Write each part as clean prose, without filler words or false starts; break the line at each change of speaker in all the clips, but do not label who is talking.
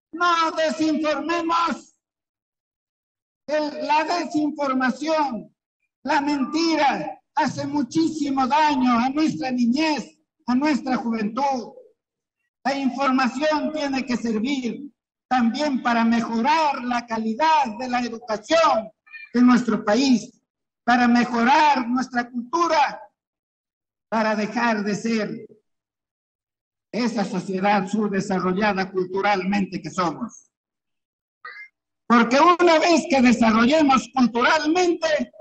No desinformemos. La desinformación, la mentira, hace muchísimo daño a nuestra niñez, a nuestra juventud. La información tiene que servir también para mejorar la calidad de la educación en nuestro país, para mejorar nuestra cultura, para dejar de ser esa sociedad subdesarrollada culturalmente que somos. Porque una vez que desarrollemos culturalmente,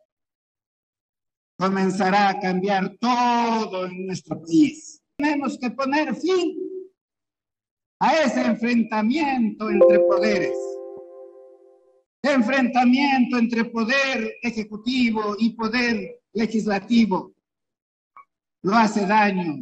comenzará a cambiar todo en nuestro país. Tenemos que poner fin a ese enfrentamiento entre poderes. Enfrentamiento entre poder ejecutivo y poder legislativo. Lo hace daño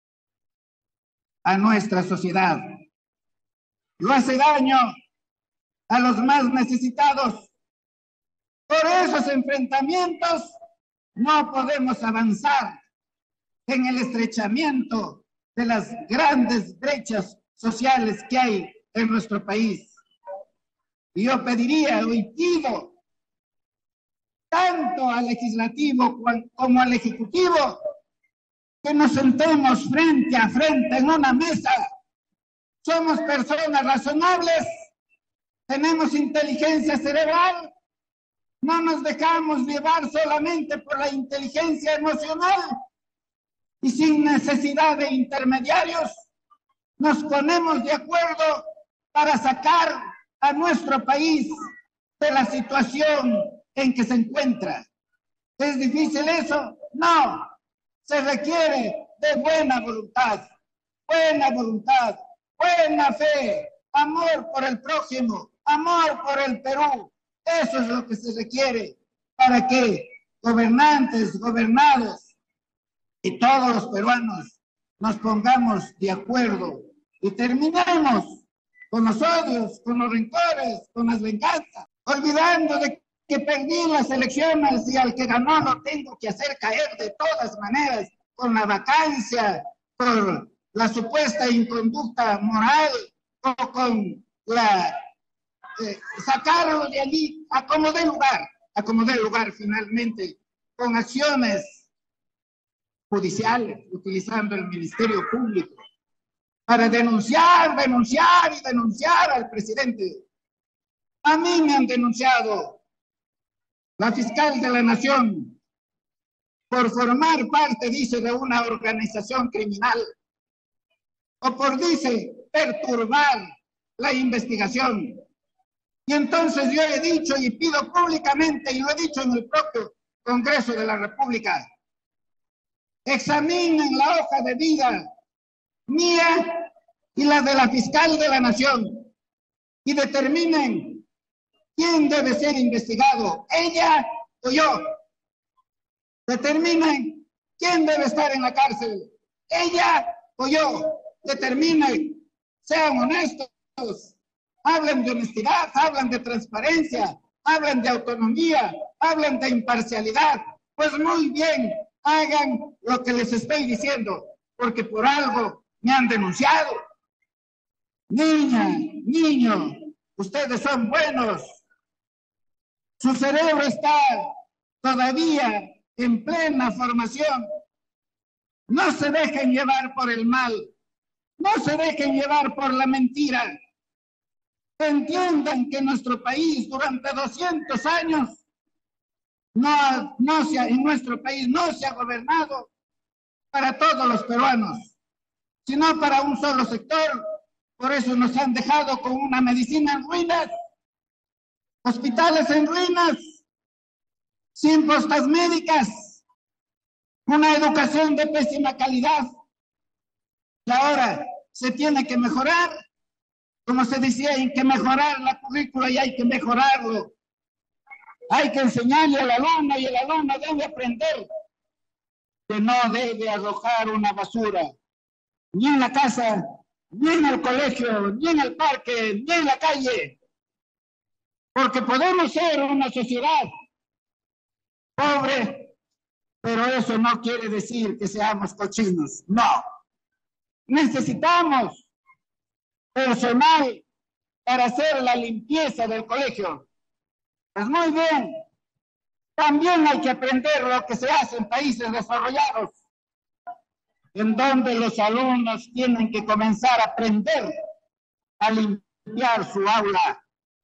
a nuestra sociedad. Lo hace daño a los más necesitados. Por esos enfrentamientos no podemos avanzar en el estrechamiento de las grandes brechas sociales que hay en nuestro país. Y yo pediría, hoy pido, tanto al legislativo como al ejecutivo, que nos sentemos frente a frente en una mesa. Somos personas razonables, tenemos inteligencia cerebral, no nos dejamos llevar solamente por la inteligencia emocional y sin necesidad de intermediarios, nos ponemos de acuerdo para sacar a nuestro país de la situación en que se encuentra. ¿Es difícil eso? No. Se requiere de buena voluntad, buena fe, amor por el prójimo, amor por el Perú. Eso es lo que se requiere para que gobernantes, gobernados y todos los peruanos nos pongamos de acuerdo y terminemos con los odios, con los rencores, con las venganzas, olvidando de que perdí las elecciones y al que ganó lo tengo que hacer caer de todas maneras, con la vacancia, por la supuesta inconducta moral o con la sacarlo de allí a como dé lugar finalmente, con acciones judiciales, utilizando el Ministerio Público para denunciar al presidente. A mí me han denunciado la fiscal de la Nación por formar parte, dice, de una organización criminal o por, dice, perturbar la investigación. Y entonces yo he dicho y pido públicamente, y lo he dicho en el propio Congreso de la República, examinen la hoja de vida mía y la de la fiscal de la Nación y determinen quién debe ser investigado, ella o yo. Determinen quién debe estar en la cárcel, ella o yo. Determinen, sean honestos, hablen de honestidad, hablen de transparencia, hablen de autonomía, hablen de imparcialidad. Pues muy bien, hagan lo que les estoy diciendo, porque por algo me han denunciado. Niña, niño, ustedes son buenos. Su cerebro está todavía en plena formación. No se dejen llevar por el mal, no se dejen llevar por la mentira. Entiendan que nuestro país durante 200 años en nuestro país no se ha gobernado para todos los peruanos, sino para un solo sector. Por eso nos han dejado con una medicina en ruinas, hospitales en ruinas, sin postas médicas, una educación de pésima calidad. Y ahora se tiene que mejorar. Como se decía, hay que mejorar la currícula y hay que mejorarlo. Hay que enseñarle al alumno y el alumno debe aprender que no debe arrojar una basura, ni en la casa, ni en el colegio, ni en el parque, ni en la calle. Porque podemos ser una sociedad pobre, pero eso no quiere decir que seamos cochinos. No. Necesitamos personal para hacer la limpieza del colegio. Pues muy bien, también hay que aprender lo que se hace en países desarrollados, en donde los alumnos tienen que comenzar a aprender a limpiar su aula,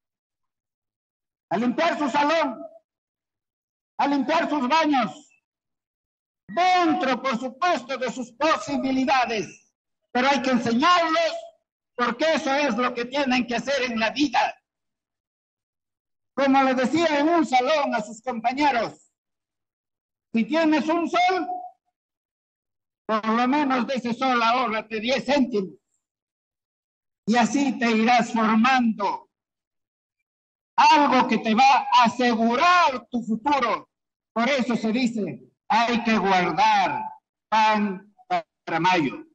a limpiar su salón, a limpiar sus baños, dentro, por supuesto, de sus posibilidades, pero hay que enseñarlos porque eso es lo que tienen que hacer en la vida. Como le decía en un salón a sus compañeros, si tienes un sol, por lo menos de ese sol ahórrate 10 céntimos. Y así te irás formando algo que te va a asegurar tu futuro. Por eso se dice, hay que guardar pan para mayo.